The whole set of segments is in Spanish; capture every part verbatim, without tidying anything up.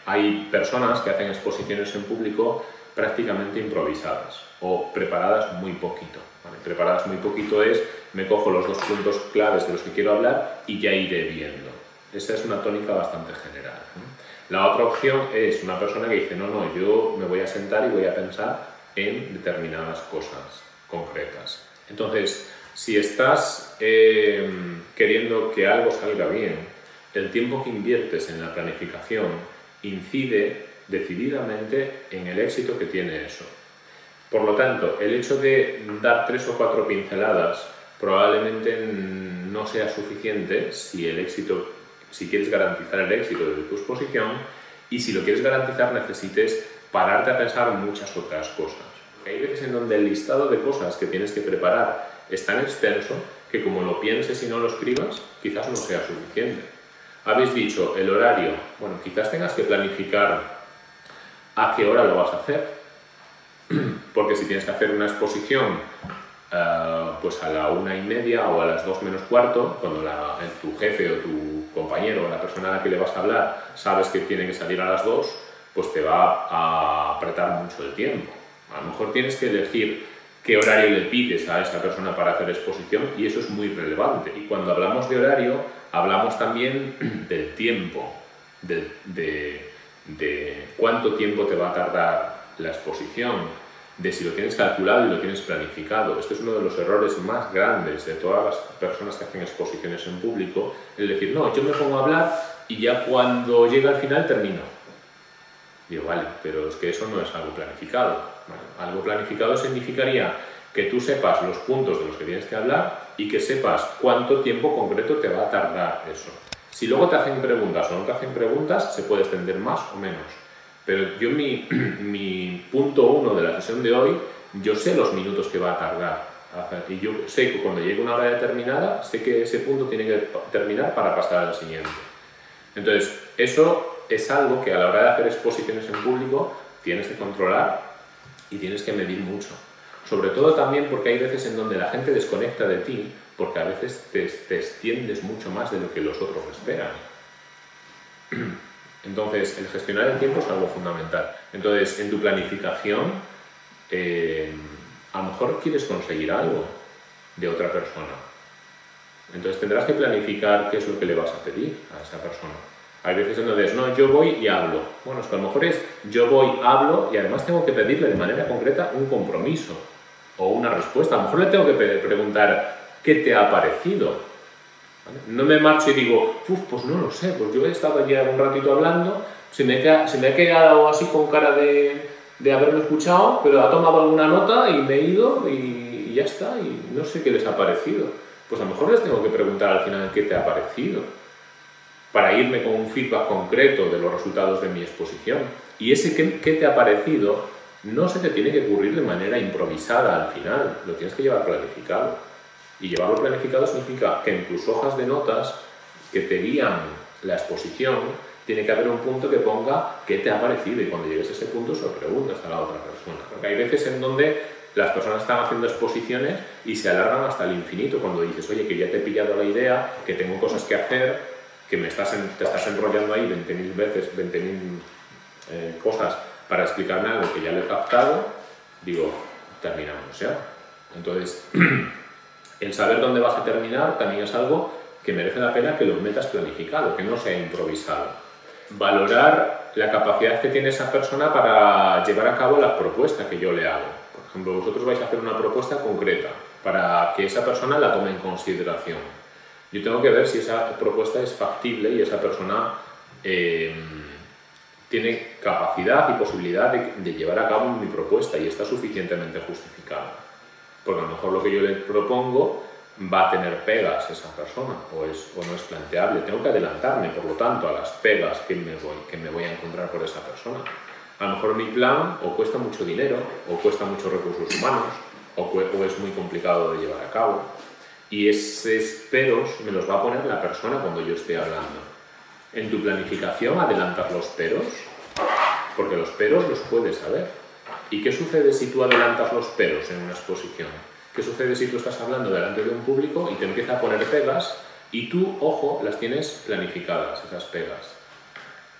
hay personas que hacen exposiciones en público prácticamente improvisadas o preparadas muy poquito. ¿Vale? Preparadas muy poquito es, me cojo los dos puntos claves de los que quiero hablar y ya iré viendo. Esa es una tónica bastante general, ¿no? La otra opción es una persona que dice, no, no, yo me voy a sentar y voy a pensar en determinadas cosas concretas. Entonces, si estás eh, queriendo que algo salga bien, el tiempo que inviertes en la planificación incide decididamente en el éxito que tiene eso. Por lo tanto, el hecho de dar tres o cuatro pinceladas probablemente no sea suficiente si el éxito, si quieres garantizar el éxito de tu exposición, y si lo quieres garantizar necesites pararte a pensar muchas otras cosas. Hay veces en donde el listado de cosas que tienes que preparar es tan extenso que como lo pienses y no lo escribas, quizás no sea suficiente. Habéis dicho el horario. Bueno, quizás tengas que planificar a qué hora lo vas a hacer. Porque si tienes que hacer una exposición uh, pues a la una y media o a las dos menos cuarto, cuando la, tu jefe o tu compañero o la persona a la que le vas a hablar sabes que tiene que salir a las dos, pues te va a apretar mucho el tiempo. A lo mejor tienes que elegir qué horario le pides a esa persona para hacer exposición y eso es muy relevante. Y cuando hablamos de horario, hablamos también del tiempo, de, de, de cuánto tiempo te va a tardar la exposición, de si lo tienes calculado y lo tienes planificado. Este es uno de los errores más grandes de todas las personas que hacen exposiciones en público, el decir, no, yo me pongo a hablar y ya cuando llega al final termino. Digo, vale, pero es que eso no es algo planificado. Bueno, algo planificado significaría que tú sepas los puntos de los que tienes que hablar y que sepas cuánto tiempo concreto te va a tardar eso. Si luego te hacen preguntas o no te hacen preguntas, se puede extender más o menos. Pero yo mi, mi punto uno de la sesión de hoy, yo sé los minutos que va a tardar. Y yo sé que cuando llegue una hora determinada, sé que ese punto tiene que terminar para pasar al siguiente. Entonces, eso es algo que a la hora de hacer exposiciones en público tienes que controlar y tienes que medir mucho. Sobre todo también porque hay veces en donde la gente desconecta de ti, porque a veces te, te extiendes mucho más de lo que los otros esperan. Entonces, el gestionar el tiempo es algo fundamental. Entonces, en tu planificación, eh, a lo mejor quieres conseguir algo de otra persona. Entonces, tendrás que planificar qué es lo que le vas a pedir a esa persona. Hay veces en donde es, no, yo voy y hablo. Bueno, es que a lo mejor es, yo voy, hablo y además tengo que pedirle de manera concreta un compromiso o una respuesta. A lo mejor le tengo que preguntar, ¿qué te ha parecido? ¿Vale? No me marcho y digo, Uf, pues no lo sé, pues yo he estado ya un ratito hablando, se me, queda, se me ha quedado así con cara de, de haberlo escuchado, pero ha tomado alguna nota y me he ido y, y ya está, y no sé qué les ha parecido. Pues a lo mejor les tengo que preguntar al final qué te ha parecido, para irme con un feedback concreto de los resultados de mi exposición. Y ese qué, qué te ha parecido no se te tiene que ocurrir de manera improvisada al final, lo tienes que llevar planificado. Y llevarlo planificado significa que en tus hojas de notas que te guían la exposición, tiene que haber un punto que ponga qué te ha parecido y cuando llegues a ese punto se lo preguntas a la otra persona. Porque hay veces en donde las personas están haciendo exposiciones y se alargan hasta el infinito cuando dices, oye, que ya te he pillado la idea, que tengo cosas que hacer, que me estás en, te estás enrollando ahí veinte mil veces, veinte mil eh, cosas para explicarme algo que ya le he captado, digo, terminamos ya. Entonces, el saber dónde vas a terminar también es algo que merece la pena que lo metas planificado, que no sea improvisado. Valorar la capacidad que tiene esa persona para llevar a cabo la propuesta que yo le hago. Por ejemplo, vosotros vais a hacer una propuesta concreta para que esa persona la tome en consideración. Yo tengo que ver si esa propuesta es factible y esa persona eh, tiene capacidad y posibilidad de, de llevar a cabo mi propuesta y está suficientemente justificada. Porque a lo mejor lo que yo le propongo va a tener pegas esa persona o, es, o no es planteable. Tengo que adelantarme, por lo tanto, a las pegas que me, voy, que me voy a encontrar por esa persona. A lo mejor mi plan o cuesta mucho dinero, o cuesta muchos recursos humanos, o, o es muy complicado de llevar a cabo. Y esos peros me los va a poner la persona cuando yo esté hablando. En tu planificación adelantas los peros, porque los peros los puedes saber. ¿Y qué sucede si tú adelantas los peros en una exposición? ¿Qué sucede si tú estás hablando delante de un público y te empieza a poner pegas y tú, ojo, las tienes planificadas, esas pegas?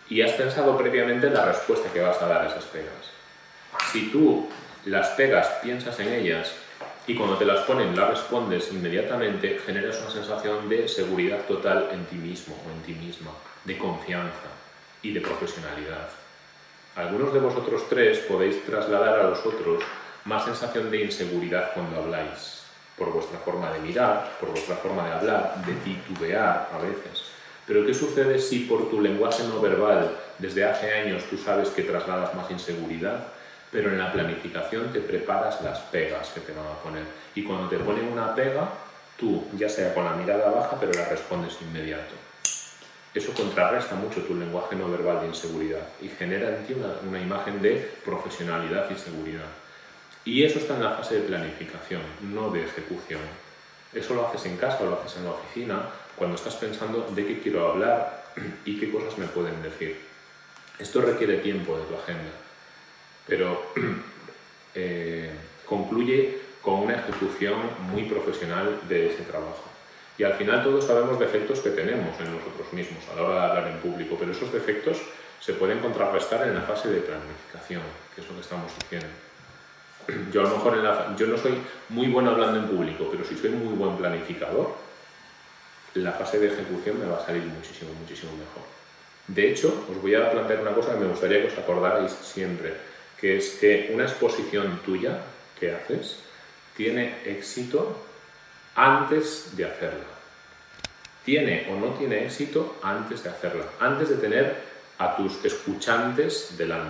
y has pensado previamente en la respuesta que vas a dar a esas pegas. Si tú las pegas, piensas en ellas y cuando te las ponen las respondes inmediatamente, generas una sensación de seguridad total en ti mismo o en ti misma, de confianza y de profesionalidad. Algunos de vosotros tres podéis trasladar a los otros más sensación de inseguridad cuando habláis, por vuestra forma de mirar, por vuestra forma de hablar, de titubear a veces. Pero ¿qué sucede si por tu lenguaje no verbal desde hace años tú sabes que trasladas más inseguridad, pero en la planificación te preparas las pegas que te van a poner? Y cuando te ponen una pega, tú, ya sea con la mirada baja, pero la respondes inmediato. Eso contrarresta mucho tu lenguaje no verbal de inseguridad y genera en ti una, una imagen de profesionalidad y seguridad. Y eso está en la fase de planificación, no de ejecución. Eso lo haces en casa o lo haces en la oficina cuando estás pensando de qué quiero hablar y qué cosas me pueden decir. Esto requiere tiempo de tu agenda, pero eh, concluye con una ejecución muy profesional de ese trabajo. Y al final todos sabemos defectos que tenemos en nosotros mismos a la hora de hablar en público, pero esos defectos se pueden contrarrestar en la fase de planificación, que es lo que estamos diciendo. Yo a lo mejor en la, yo no soy muy bueno hablando en público, pero si soy muy buen planificador, la fase de ejecución me va a salir muchísimo, muchísimo mejor. De hecho, os voy a plantear una cosa que me gustaría que os acordarais siempre, que es que una exposición tuya que haces tiene éxito antes de hacerla. Tiene o no tiene éxito antes de hacerla, antes de tener a tus escuchantes delante.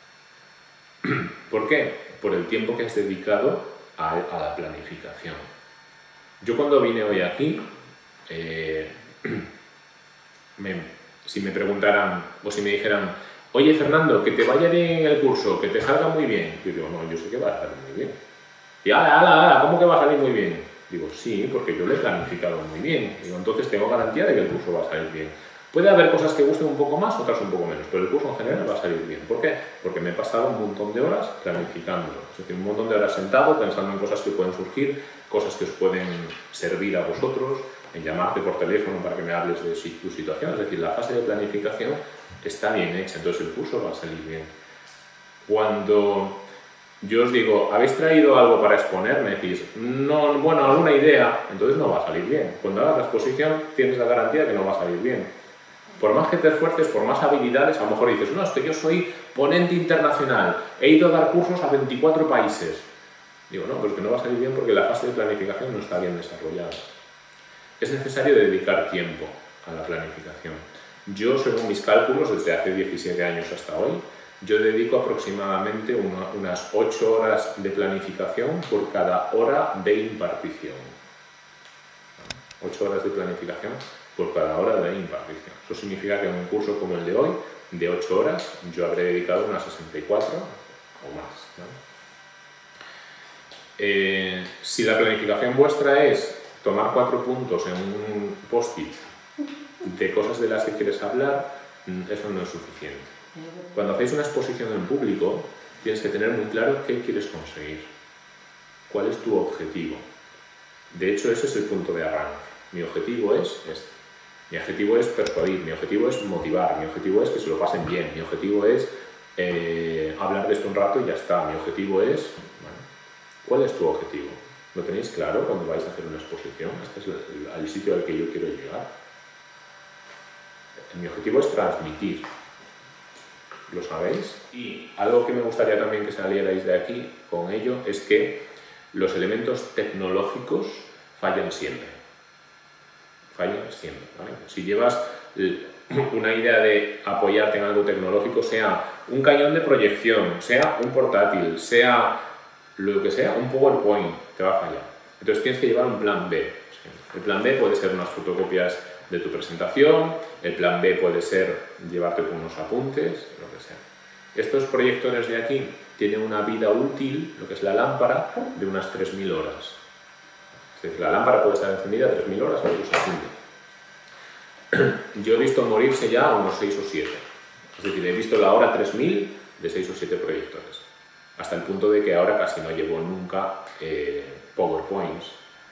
¿Por qué? Por el tiempo que has dedicado a, a la planificación. Yo cuando vine hoy aquí, eh, me, si me preguntaran o si me dijeran, oye Fernando, que te vaya bien el curso, que te salga muy bien, yo digo, no, yo sé que va a salir muy bien. Y ala, ala, ala, ¿cómo que va a salir muy bien? Digo, sí, porque yo lo he planificado muy bien. Digo, entonces tengo garantía de que el curso va a salir bien. Puede haber cosas que gusten un poco más, otras un poco menos, pero el curso en general va a salir bien. ¿Por qué? Porque me he pasado un montón de horas planificándolo. Es decir, un montón de horas sentado pensando en cosas que pueden surgir, cosas que os pueden servir a vosotros, en llamarte por teléfono para que me hables de tu situación. Es decir, la fase de planificación está bien hecha, entonces el curso va a salir bien. Cuando yo os digo, ¿habéis traído algo para exponer? Me decís, no, bueno, alguna idea, entonces no va a salir bien. Cuando hagas la exposición tienes la garantía de que no va a salir bien. Por más que te esfuerces, por más habilidades, a lo mejor dices, no, es que yo soy ponente internacional, he ido a dar cursos a veinticuatro países. Digo, no, pues que no va a salir bien porque la fase de planificación no está bien desarrollada. Es necesario dedicar tiempo a la planificación. Yo, según mis cálculos, desde hace diecisiete años hasta hoy, yo dedico aproximadamente una, unas ocho horas de planificación por cada hora de impartición. ocho horas de planificación por cada hora de impartición. Eso significa que en un curso como el de hoy, de ocho horas, yo habré dedicado unas sesenta y cuatro o más, ¿no? Eh, si la planificación vuestra es tomar cuatro puntos en un post-it de cosas de las que quieres hablar, eso no es suficiente. Cuando hacéis una exposición en público, tienes que tener muy claro qué quieres conseguir, cuál es tu objetivo. De hecho, ese es el punto de arranque. Mi objetivo es este. Mi objetivo es persuadir, mi objetivo es motivar, mi objetivo es que se lo pasen bien, mi objetivo es eh, hablar de esto un rato y ya está. Mi objetivo es... Bueno, ¿cuál es tu objetivo? ¿Lo tenéis claro cuando vais a hacer una exposición? Este es el, el sitio al que yo quiero llegar. Mi objetivo es transmitir. ¿Lo sabéis? Y algo que me gustaría también que salierais de aquí con ello es que los elementos tecnológicos fallan siempre. Fallan siempre, ¿vale? Si llevas una idea de apoyarte en algo tecnológico, sea un cañón de proyección, sea un portátil, sea lo que sea, un PowerPoint, te va a fallar. Entonces tienes que llevar un plan B. El plan B puede ser unas fotocopias de tu presentación, el plan B puede ser llevarte con unos apuntes, lo que sea. Estos proyectores de aquí tienen una vida útil, lo que es la lámpara, de unas tres mil horas. Es decir, la lámpara puede estar encendida tres mil horas a lo que se funde. Yo he visto morirse ya a unos seis o siete. Es decir, he visto la hora tres mil de seis o siete proyectores. Hasta el punto de que ahora casi no llevo nunca eh, PowerPoints.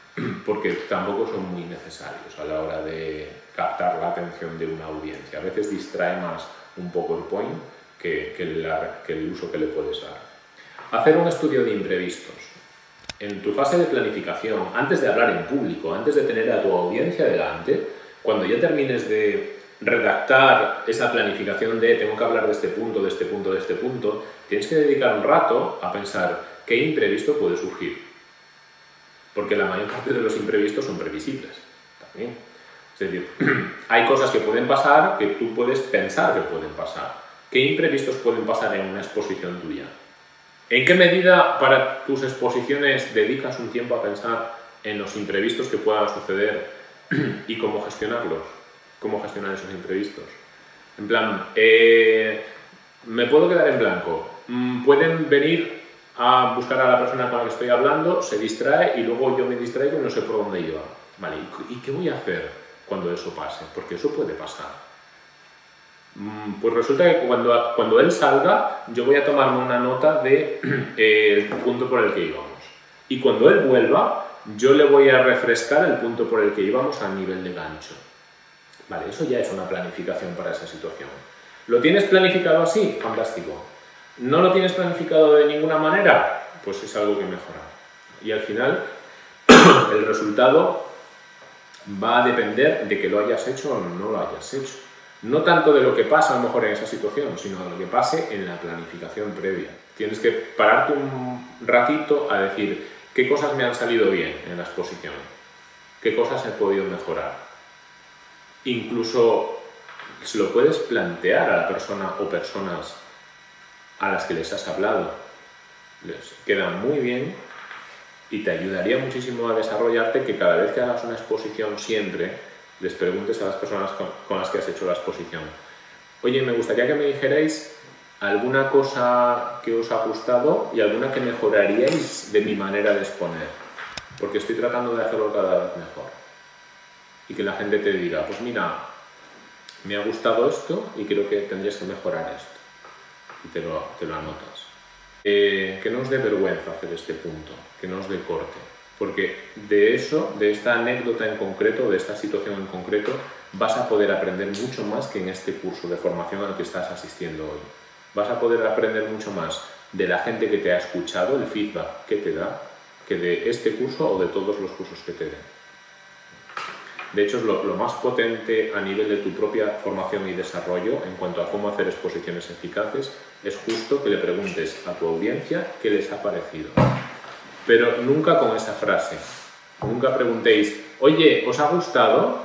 porque tampoco son muy necesarios a la hora de captar la atención de una audiencia. A veces distrae más un PowerPoint que, que, la, que el uso que le puedes dar. Hacer un estudio de imprevistos. En tu fase de planificación, antes de hablar en público, antes de tener a tu audiencia delante, cuando ya termines de redactar esa planificación de tengo que hablar de este punto, de este punto, de este punto, tienes que dedicar un rato a pensar qué imprevisto puede surgir. Porque la mayor parte de los imprevistos son previsibles también. Es decir, hay cosas que pueden pasar que tú puedes pensar que pueden pasar. ¿Qué imprevistos pueden pasar en una exposición tuya? ¿En qué medida para tus exposiciones dedicas un tiempo a pensar en los imprevistos que puedan suceder y cómo gestionarlos? ¿Cómo gestionar esos imprevistos? En plan, eh, me puedo quedar en blanco. Pueden venir a buscar a la persona con la que estoy hablando, se distrae y luego yo me distraigo y no sé por dónde iba. Vale, ¿y qué voy a hacer cuando eso pase? Porque eso puede pasar. Pues resulta que cuando, cuando él salga, yo voy a tomarme una nota del de, eh, punto por el que íbamos. Y cuando él vuelva, yo le voy a refrescar el punto por el que íbamos a nivel de gancho. Vale, eso ya es una planificación para esa situación. ¿Lo tienes planificado así? Fantástico. ¿No lo tienes planificado de ninguna manera? Pues es algo que mejorar. Y al final, el resultado va a depender de que lo hayas hecho o no lo hayas hecho. No tanto de lo que pasa a lo mejor en esa situación, sino de lo que pase en la planificación previa. Tienes que pararte un ratito a decir qué cosas me han salido bien en la exposición, qué cosas he podido mejorar. Incluso se lo puedes plantear a la persona o personas a las que les has hablado. Les queda muy bien y te ayudaría muchísimo a desarrollarte que cada vez que hagas una exposición siempre les preguntes a las personas con, con las que has hecho la exposición: oye, me gustaría que me dijerais alguna cosa que os ha gustado y alguna que mejoraríais de mi manera de exponer, porque estoy tratando de hacerlo cada vez mejor. Y que la gente te diga, pues mira, me ha gustado esto y creo que tendrías que mejorar esto. Y te lo, te lo anotas. Eh, que no os dé vergüenza hacer este punto, que no os dé corte. Porque de eso, de esta anécdota en concreto, de esta situación en concreto, vas a poder aprender mucho más que en este curso de formación al que estás asistiendo hoy. Vas a poder aprender mucho más de la gente que te ha escuchado, el feedback que te da, que de este curso o de todos los cursos que te den. De hecho, es lo, lo más potente a nivel de tu propia formación y desarrollo en cuanto a cómo hacer exposiciones eficaces, es justo que le preguntes a tu audiencia qué les ha parecido. Pero nunca con esa frase. Nunca preguntéis, oye, ¿os ha gustado?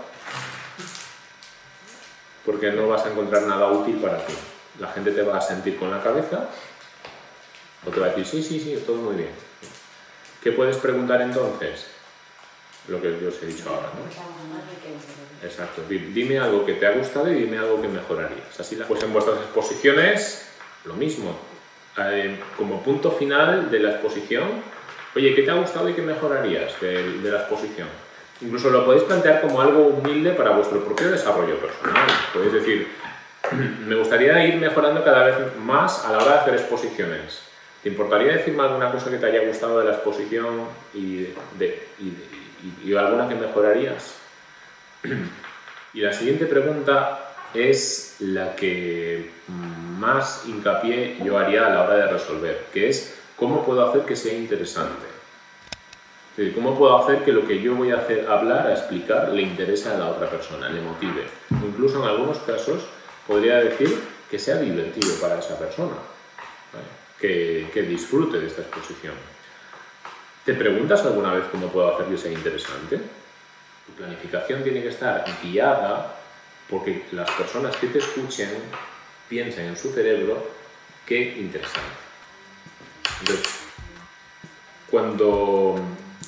Porque no vas a encontrar nada útil para ti. La gente te va a sentir con la cabeza o te va a decir, sí, sí, sí, todo muy bien. ¿Qué puedes preguntar entonces? Lo que yo os he dicho ahora, ¿no? Exacto. Dime algo que te ha gustado y dime algo que mejorarías. Así la... Pues en vuestras exposiciones, lo mismo. Eh, como punto final de la exposición, oye, ¿qué te ha gustado y qué mejorarías de, de la exposición? Incluso lo podéis plantear como algo humilde para vuestro propio desarrollo personal. Podéis decir, me gustaría ir mejorando cada vez más a la hora de hacer exposiciones. ¿Te importaría decirme alguna cosa que te haya gustado de la exposición y, de, y, de, y, y alguna que mejorarías? Y la siguiente pregunta es la que más hincapié yo haría a la hora de resolver, que es ¿cómo puedo hacer que sea interesante? Es decir, ¿cómo puedo hacer que lo que yo voy a hacer, hablar, a explicar, le interese a la otra persona, le motive? Incluso en algunos casos podría decir que sea divertido para esa persona, ¿vale? Que, que disfrute de esta exposición. ¿Te preguntas alguna vez cómo puedo hacer que sea interesante? Tu planificación tiene que estar guiada porque las personas que te escuchen piensen en su cerebro qué interesante. Entonces, cuando,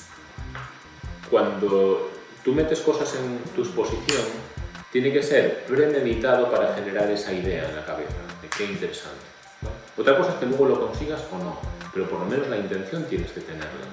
cuando tú metes cosas en tu exposición, tiene que ser premeditado para generar esa idea en la cabeza de qué interesante. ¿Vale? Otra cosa es que luego lo consigas o no, pero por lo menos la intención tienes que tenerla.